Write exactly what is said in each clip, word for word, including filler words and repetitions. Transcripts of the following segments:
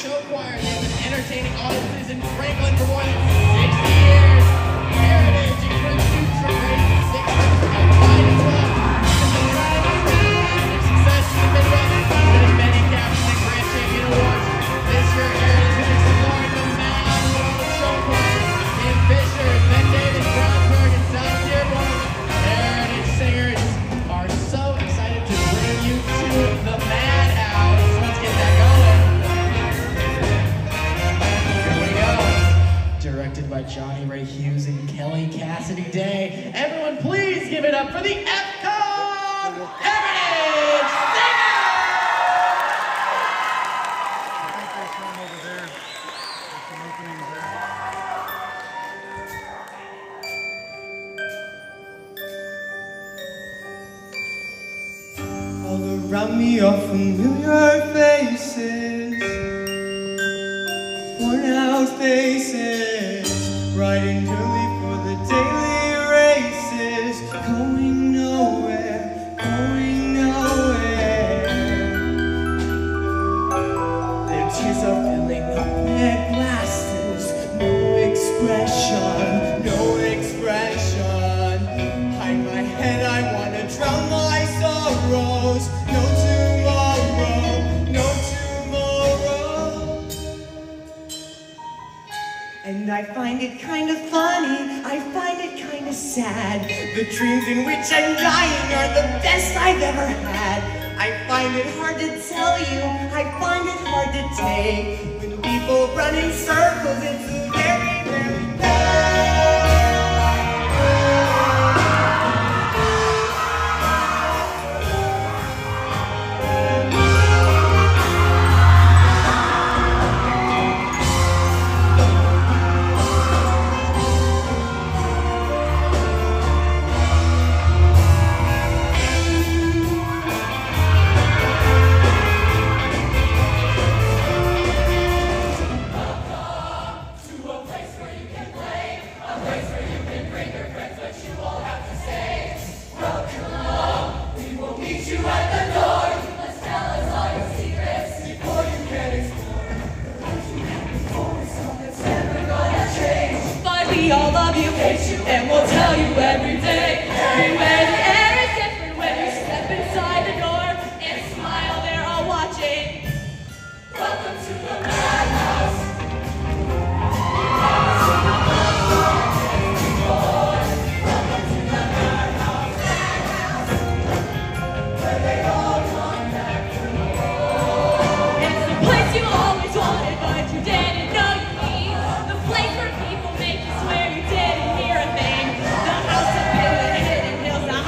show choir. They've been entertaining audiences in Franklin for more than sixty years. Heritage includes students from grades six and five as well. Their success in the Midwest, winning many captains and grand champion awards. This year, Heritage is exploring the Mad World Show choir in Fishers, Ben Davis, Brownsburg, and South Dearborn. Heritage singers are so excited to bring you to the Madhouse. Let's get that going. Here we go. Directed by Johnny Ray Hughes and Kelly Cassidy Day. Everyone, please give it up for the F C H S Heritage Singers! All around me are familiar faces, worn out faces, riding early for the daily races, going nowhere, going nowhere. Their tears are filling up their glasses, no expression, no expression. Hide my head, I wanna drown my sorrows. No tomorrow, no tomorrow. And I find it kind of funny, I find it kind of sad. The dreams in which I'm dying are the best I've ever had. I find it hard to tell you, I find it hard to take. When people run in circles, it's very, very bad. We all love you, and we'll tell you every day. Everywhere the air is different when you step inside the door and smile, they're all watching. Welcome to the Madhouse. Welcome to the Madhouse. Where they all come back to home. It's the place you always wanted, but you didn't know you need. The place where people make you swear you didn't hear a thing. The house up in the hidden hills.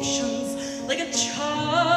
addictions like a child.